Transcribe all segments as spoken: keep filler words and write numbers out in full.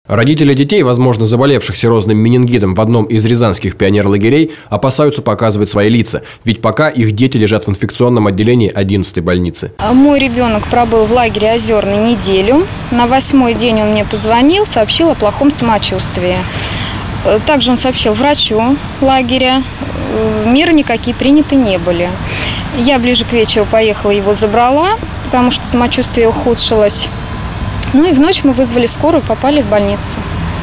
Родители детей, возможно, заболевших серозным менингитом в одном из рязанских пионерлагерей, опасаются показывать свои лица, ведь пока их дети лежат в инфекционном отделении одиннадцатой больницы. Мой ребенок пробыл в лагере Озерный неделю. На восьмой день он мне позвонил, сообщил о плохом самочувствии. Также он сообщил врачу лагеря. Меры никакие приняты не были. Я ближе к вечеру поехала, его забрала, потому что самочувствие ухудшилось. Ну и в ночь мы вызвали скорую, попали в больницу.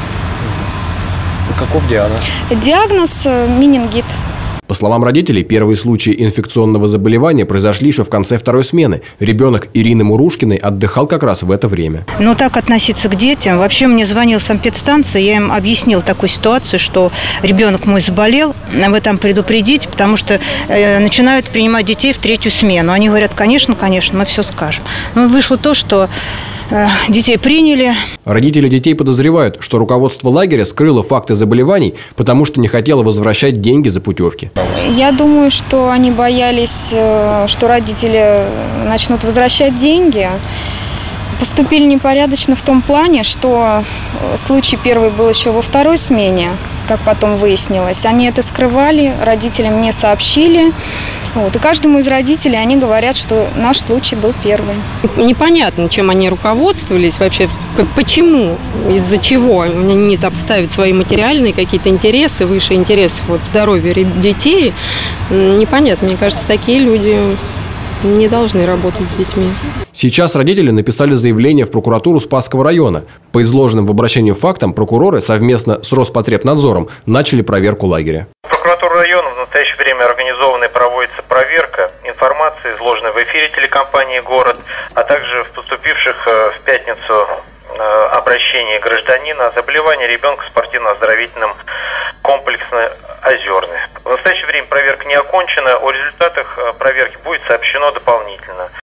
Каков диагноз? Диагноз – менингит. По словам родителей, первые случаи инфекционного заболевания произошли еще в конце второй смены. Ребенок Ирины Мурушкиной отдыхал как раз в это время. Ну, так относиться к детям. Вообще мне звонил санэпидстанция, я им объяснил такую ситуацию, что ребенок мой заболел, вы там предупредите, потому что э, начинают принимать детей в третью смену. Они говорят, конечно, конечно, мы все скажем. Но вышло то, что э, детей приняли. Родители детей подозревают, что руководство лагеря скрыло факты заболеваний, потому что не хотело возвращать деньги за путевки. Я думаю, что они боялись, что родители начнут возвращать деньги. Поступили непорядочно в том плане, что случай первый был еще во второй смене, как потом выяснилось. Они это скрывали, родителям не сообщили. Вот. И каждому из родителей они говорят, что наш случай был первый. Непонятно, чем они руководствовались вообще, почему, из-за чего они там ставят свои материальные какие-то интересы, выше интересов вот, здоровья детей. Непонятно, мне кажется, такие люди не должны работать с детьми. Сейчас родители написали заявление в прокуратуру Спасского района. По изложенным в обращении фактам прокуроры совместно с Роспотребнадзором начали проверку лагеря. В прокуратуру района в настоящее время организована и проводится проверка информации, изложенной в эфире телекомпании «Город», а также в поступивших в пятницу обращении гражданина о заболевании ребенка в спортивно-оздоровительном комплексе «Озерный». В настоящее время проверка не окончена, о результатах проверки будет сообщено дополнительно.